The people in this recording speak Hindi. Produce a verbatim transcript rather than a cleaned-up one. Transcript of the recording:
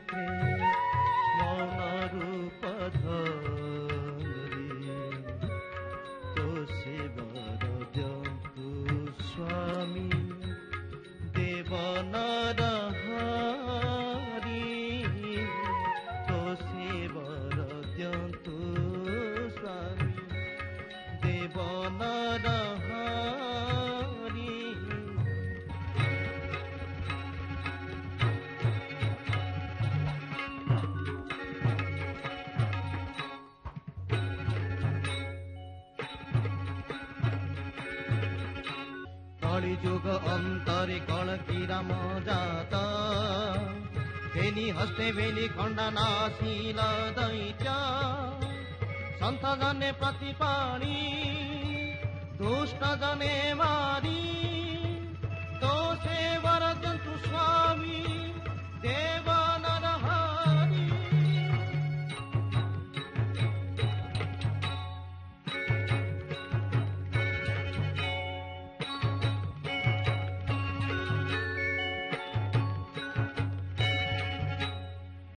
मौन रूप धरि तो सेवर जंतु स्वामी देव नरहरि तो सेवर जंतु स्वामी देव नरहरि। कलि जुग अंतरे कण किरा मजात फेनी हस्ते फेनी खण्डनाशील दैत्य सन्त जने प्रतिपाणी दुष्ट जने मा